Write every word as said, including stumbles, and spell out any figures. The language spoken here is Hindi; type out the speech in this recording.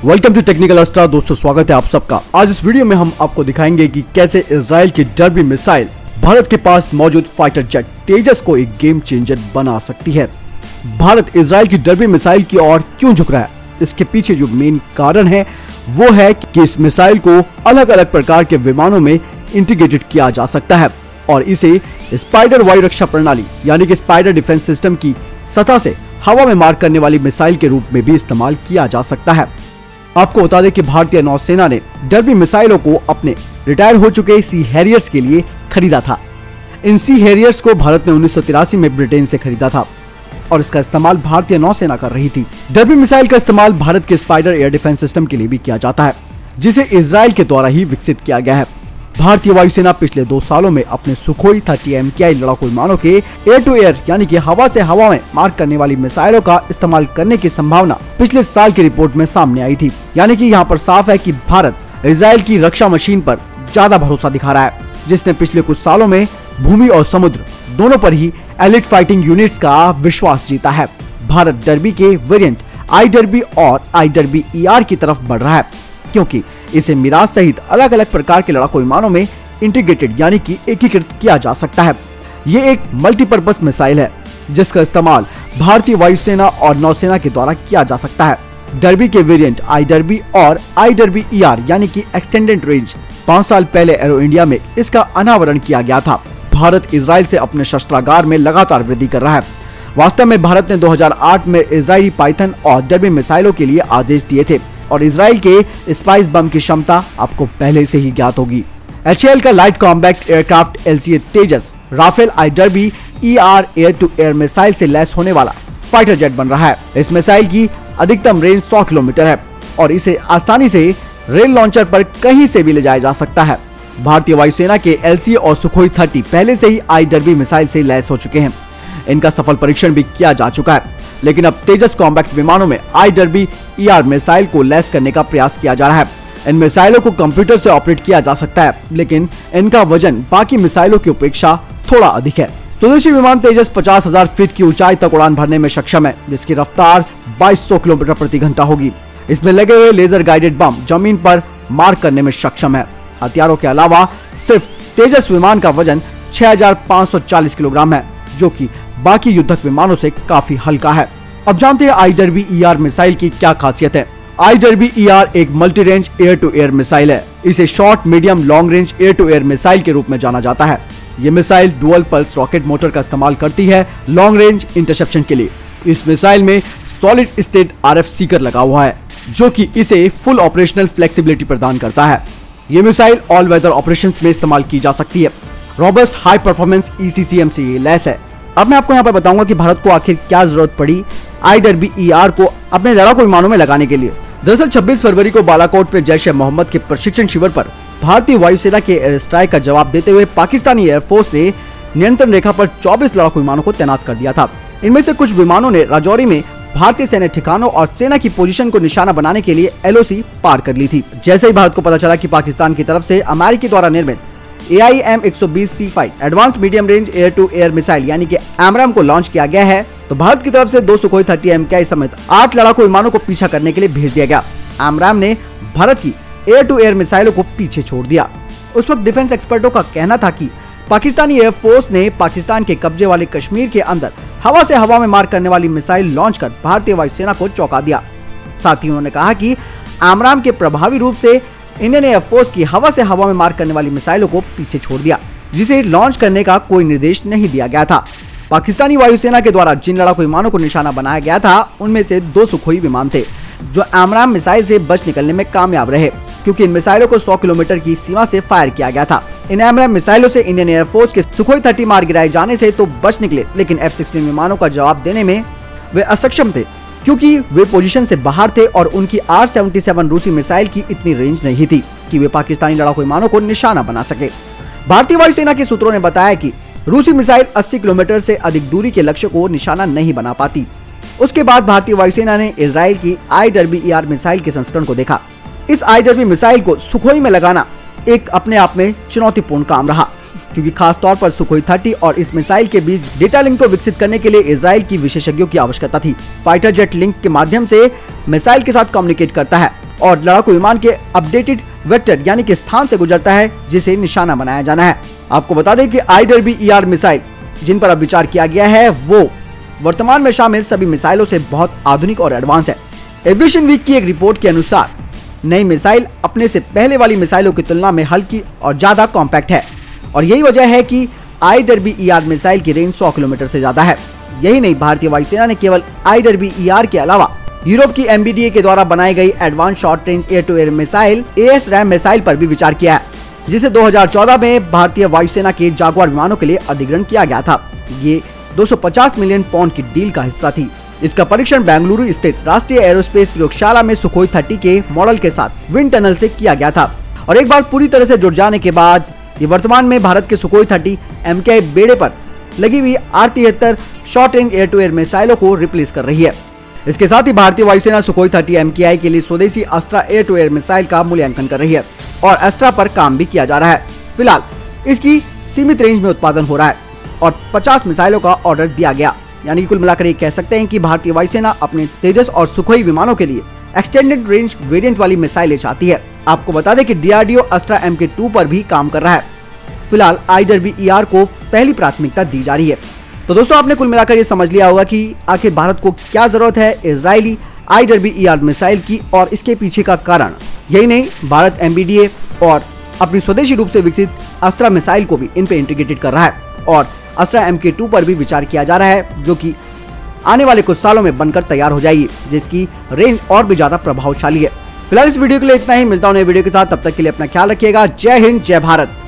Welcome to technical अस्त्रा। दोस्तों स्वागत है आप सबका। आज इस वीडियो में हम आपको दिखाएंगे कि कैसे इजराइल की डर्बी मिसाइल भारत के पास मौजूद फाइटर जेट तेजस को एक गेम चेंजर बना सकती है। भारत इजराइल की डर्बी मिसाइल की ओर क्यों झुक रहा है, इसके पीछे जो मेन कारण है वो है कि इस मिसाइल को अलग अलग प्रकार के विमानों में इंटीग्रेटेड किया जा सकता है और इसे स्पाइडर वायु रक्षा प्रणाली यानी कि स्पाइडर डिफेंस सिस्टम की सतह से हवा में मार करने वाली मिसाइल के रूप में भी इस्तेमाल किया जा सकता है। आपको बता दें कि भारतीय नौसेना ने डर्बी मिसाइलों को अपने रिटायर हो चुके सी हैरियर्स के लिए खरीदा था। इन सी हैरियर्स को भारत ने उन्नीस सौ तिरासी में ब्रिटेन से खरीदा था और इसका इस्तेमाल भारतीय नौसेना कर रही थी। डर्बी मिसाइल का इस्तेमाल भारत के स्पाइडर एयर डिफेंस सिस्टम के लिए भी किया जाता है, जिसे इजराइल के द्वारा ही विकसित किया गया है। भारतीय वायुसेना पिछले दो सालों में अपने सुखोई थर्टी एम के आई लड़ाकू विमानों के एयर टू एयर यानी कि हवा से हवा में मार करने वाली मिसाइलों का इस्तेमाल करने की संभावना पिछले साल की रिपोर्ट में सामने आई थी। यानी कि यहाँ पर साफ है कि भारत इजराइल की रक्षा मशीन पर ज्यादा भरोसा दिखा रहा है, जिसने पिछले कुछ सालों में भूमि और समुद्र दोनों पर ही एलिट फाइटिंग यूनिट्स का विश्वास जीता है। भारत डर्बी के वेरिएंट आई डर्बी और आई डर्बी ई आर की तरफ बढ़ रहा है, क्योंकि इसे मिराज सहित अलग अलग प्रकार के लड़ाकू विमानों में इंटीग्रेटेड यानी कि एकीकृत किया जा सकता है। ये एक मल्टीपर्पज मिसाइल है जिसका इस्तेमाल भारतीय वायुसेना और नौसेना के द्वारा किया जा सकता है। डर्बी के वेरिएंट आई डर्बी और आई डर्बी ई आर यानी कि एक्सटेंडेड रेंज पाँच साल पहले एरो इंडिया में इसका अनावरण किया गया था। भारत इजराइल से अपने शस्त्रागार में लगातार वृद्धि कर रहा है। वास्तव में भारत ने दो हजार आठ में इजरायली पाइथन और डर्बी मिसाइलों के लिए आदेश दिए थे और इजराइल के स्पाइस बम की क्षमता आपको पहले से ही ज्ञात होगी। एच ए एल का light combat aircraft L C A Tejas Rafale I Derby E R air to air missile से लैस होने वाला फाइटर जेट बन रहा है। इस मिसाइल की अधिकतम रेंज सौ किलोमीटर है और इसे आसानी से रेल लॉन्चर पर कहीं से भी ले जाया जा सकता है। भारतीय वायुसेना के एल सी ए और सुखोई थर्टी पहले से ही आई डर्बी मिसाइल से लैस हो चुके हैं। इनका सफल परीक्षण भी किया जा चुका है, लेकिन अब तेजस कॉम्बैक्ट विमानों में I Derby E R missile को लैस करने का प्रयास किया जा रहा है। इन मिसाइलों को कंप्यूटर से ऑपरेट किया जा सकता है, लेकिन इनका वजन बाकी मिसाइलों की अपेक्षा थोड़ा अधिक है। स्वदेशी विमान तेजस पचास हजार फीट की ऊंचाई तक उड़ान भरने में सक्षम है, जिसकी रफ्तार बाईस सौ किलोमीटर प्रति घंटा होगी। इसमें लगे हुए लेजर गाइडेड बम जमीन पर मार करने में सक्षम है। हथियारों के अलावा सिर्फ तेजस विमान का वजन छह हजार पाँच सौ चालीस किलोग्राम है, जो कि बाकी युद्धक विमानों से काफी हल्का है। अब जानते हैं I Derby E R missile की क्या खासियत है। आई डर्बी ई आर एक multi range air to air missile है। इसे short medium long range air to air missile के रूप में जाना जाता है। ये missile dual pulse rocket motor का इस्तेमाल करती है लॉन्ग रेंज इंटरसेप्शन के लिए। इस मिसाइल में solid state R F seeker लगा हुआ है, जो कि इसे फुल ऑपरेशनल फ्लेक्सिबिलिटी प्रदान करता है। ये मिसाइल ऑल वेदर ऑपरेशंस में इस्तेमाल की जा सकती है। Robust high performance E C C M से ये लैस है। अब मैं आपको यहाँ पर बताऊंगा कि भारत को आखिर क्या जरूरत पड़ी आई डर्बी ई आर को अपने लड़ाकू विमानों में लगाने के लिए। दरअसल छब्बीस फरवरी को बालाकोट में जैश ए मोहम्मद के प्रशिक्षण शिविर पर भारतीय वायुसेना के एयर स्ट्राइक का जवाब देते हुए पाकिस्तानी एयरफोर्स ने नियंत्रण रेखा पर चौबीस लड़ाकू विमानों को तैनात कर दिया था। इनमें से कुछ विमानों ने राजौरी में भारतीय सैन्य ठिकानों और सेना की पोजीशन को निशाना बनाने के लिए एल ओ सी पार कर ली थी। जैसे ही भारत को पता चला कि पाकिस्तान की तरफ से अमेरिकी द्वारा निर्मित ए आई एम एक सौ बीस C five advance medium range air to air missile यानी कि एमराम को लॉन्च किया गया है, तो भारत की तरफ से दो सुखोई थर्टी एम के आई समेत आठ लड़ाकू विमानों को पीछा करने के लिए भेज दिया गया। एमराम ने भारत की एयर टू एयर मिसाइलों को पीछे छोड़ दिया। उस वक्त डिफेंस एक्सपर्टों का कहना था कि पाकिस्तानी एयरफोर्स ने पाकिस्तान के कब्जे वाले कश्मीर के अंदर हवा से हवा में मार करने वाली मिसाइल लॉन्च कर भारतीय वायुसेना को चौंका दिया। साथ ही उन्होंने कहा कि एमराम के प्रभावी रूप से इंडियन एयरफोर्स की हवा से हवा में मार करने वाली मिसाइलों को पीछे छोड़ दिया, जिसे लॉन्च करने का कोई निर्देश नहीं दिया गया था। पाकिस्तानी वायुसेना के द्वारा जिन लड़ाकू विमानों को निशाना बनाया गया था, उनमें से दो सुखोई विमान थे, जो एमराम मिसाइल से बच निकलने में कामयाब रहे, क्योंकि इन मिसाइलों को सौ किलोमीटर की सीमा से फायर किया गया था। इन एमराम मिसाइलों से इंडियन एयरफोर्स के सुखोई थर्टी मार गिराए जाने से तो बच निकले, लेकिन एफ सिक्सटीन विमानों का जवाब देने में वे असक्षम थे, क्योंकि वे पोजीशन से बाहर थे और उनकी आर सेवेंटी सेवन रूसी मिसाइल की इतनी रेंज नहीं थी कि वे पाकिस्तानी लड़ाकू विमानों को निशाना बना सके। भारतीय वायुसेना के सूत्रों ने बताया कि रूसी मिसाइल अस्सी किलोमीटर से अधिक दूरी के लक्ष्य को निशाना नहीं बना पाती। उसके बाद भारतीय वायुसेना ने इजराइल की I Derby E R missile के संस्करण को देखा। इस आई डर्बी मिसाइल को सुखोई में लगाना एक अपने आप में चुनौतीपूर्ण काम रहा, क्योंकि खास तौर पर सुखोई थर्टी और इस मिसाइल के बीच डेटा लिंक को विकसित करने के लिए इजराइल की विशेषज्ञों की आवश्यकता थी। फाइटर जेट लिंक के माध्यम से मिसाइल के साथ कम्युनिकेट करता है और लड़ाकू विमान के अपडेटेड वेक्टर यानी कि स्थान से गुजरता है जिसे निशाना बनाया जाना है। आपको बता दें कि I W E R missile जिन पर अब विचार किया गया है वो वर्तमान में शामिल सभी मिसाइलों से बहुत आधुनिक और एडवांस है। एविएशन वीक की एक रिपोर्ट के अनुसार नई मिसाइल अपने से पहले वाली मिसाइलों की तुलना में हल्की और ज्यादा कॉम्पैक्ट है और यही वजह है कि I W E R missile की रेंज सौ किलोमीटर से ज्यादा है। यही नहीं, भारतीय वायुसेना ने केवल आई डब्ल्यू ई आर के अलावा यूरोप की एम बी डी ए के द्वारा बनाई गई advance short range air to air missile A S ram missile पर भी विचार किया है, जिसे दो हज़ार चौदह में भारतीय वायुसेना के जागुआर विमानों के लिए अधिग्रहण किया गया था। ये दो सौ पचास मिलियन पाउंड की डील का हिस्सा थी। इसका परीक्षण बेंगलुरु स्थित राष्ट्रीय एरोस्पेस प्रयोगशाला में सुखोई तीस के मॉडल के साथ विंड टनल से किया गया था और एक बार पूरी तरह से जुड़ जाने के बाद ये वर्तमान में भारत के सुखोई तीस एम के आई बेड़े पर लगी हुई आर तिहत्तर short range air to air मिसाइलों को रिप्लेस कर रही है। इसके साथ ही भारतीय वायुसेना सुखोई तीस एम के आई के लिए स्वदेशी Astra air to air missile का मूल्यांकन कर रही है और अस्त्रा पर काम भी किया जा रहा है। फिलहाल इसकी सीमित रेंज में उत्पादन हो रहा है और पचास मिसाइलों का ऑर्डर दिया गया। यानी कुल मिलाकर ये कह सकते हैं कि भारतीय वायुसेना अपने तेजस और सुखोई विमानों के लिए एक्सटेंडेड रेंज वेरिएंट वाली मिसाइलें चाहती है। आपको बता दें कि D R D O Astra M K two पर भी काम कर रहा है। फिलहाल आई डब्ल्यू ई आर को पहली प्राथमिकता दी जा रही है। तो दोस्तों, आपने कुल मिलाकर ये समझ लिया होगा कि आखिर भारत को क्या जरूरत है इजरायली I W E R missile की और इसके पीछे का कारण। यही नहीं, Bharat M B D A और अपनी स्वदेशी रूप से विकसित अस्त्रा मिसाइल को भी इन पे इंटीग्रेटेड कर रहा है और अस्त्रा एम के टू पर भी विचार किया जा रहा है, जो कि आने वाले कुछ सालों में बनकर तैयार हो जाएगी, जिसकी रेंज और भी ज्यादा प्रभावशाली है। फिलहाल इस वीडियो के लिए इतना ही। मिलता हूं नए वीडियो के साथ, तब तक के लिए अपना ख्याल रखिएगा। जय हिंद, जय भारत।